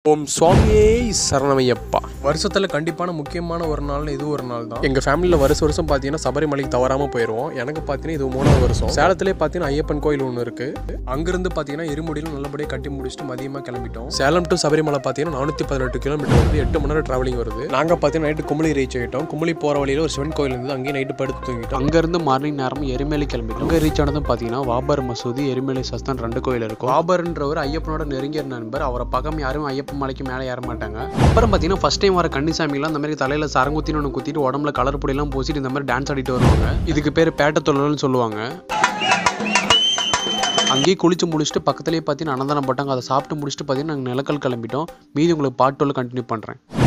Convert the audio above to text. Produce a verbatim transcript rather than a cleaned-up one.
ஓம் சுவாமியே சரணமையப்பா. வருஷத்தில் கண்டிப்பான முக்கியமான ஒரு நாள்னு இது ஒரு நாள் தான். எங்கள் ஃபேமிலியில் வருஷ வருஷம் பார்த்தீங்கன்னா சபரிமலைக்கு தவறாமல் போயிடுவோம். எனக்கு பார்த்தீங்கன்னா இது மூணாவது வருஷம். சேலத்திலே பார்த்தீங்கன்னா ஐயப்பன் கோயில் ஒன்று இருக்குது. அங்கேருந்து பார்த்தீங்கன்னா இருமுடியில் நல்லபடியாக கட்டி முடிச்சுட்டு மதியமாக கிளம்பிட்டோம். சேலம் டு சபரிமலை பார்த்தீங்கன்னா நானூற்றி பதினெட்டு கிலோமீட்டர் வருது. எட்டு மணி நேரம் ட்ராவலிங் வருது. நாங்கள் பார்த்தீங்கன்னா நைட்டு கும்பளி ரீச் ஆகிட்டோம். கும்பளி போகிற வழியில் ஒரு சிவன் கோயில் இருந்து அங்கேயே நைட்டு படுத்து தூங்கிட்டோம். அங்கேருந்து மார்னிங் நேரம் எரிமலை கிளம்பிட்டோம். அங்கே ரீச் ஆனதும் பார்த்தீங்கன்னா வாபர் மசூதி, எரிமலை சஸ்தான் ரெண்டு கோயில் இருக்கும். வாபர்ன்றவர் ஐயப்பனோட நெருங்கிய நண்பர். அவரை பக்கம் யாரும் ஐயப்பன் மலைக்கு மேலே ஏற மாட்டாங்க. அப்புறம் பார்த்தீங்கன்னா ஃபர்ஸ்ட் டைம் வர கன்னிசாமிலாம் இந்த மாதிரி தலையில சரங்குத்தின்னு ஒன்று குத்திட்டு உடம்புல கலர் பொடியெல்லாம் பூசிட்டு இந்த மாதிரி டான்ஸ் ஆடிட்டு வருவாங்க. இதுக்கு பேர் பேட்ட தொழில்னு சொல்லுவாங்க. அங்கேயே குளிச்சு முடிச்சுட்டு பக்கத்துலேயே பார்த்தீங்கன்னா அன்னதானம் போட்டாங்க. அதை சாப்பிட்டு முடிச்சுட்டு பார்த்தீங்கன்னா நாங்கள் நிலக்கல் கிளம்பிட்டோம். மீதி உங்களுக்கு பாட்டோல கண்டினியூ பண்ணுறேன்.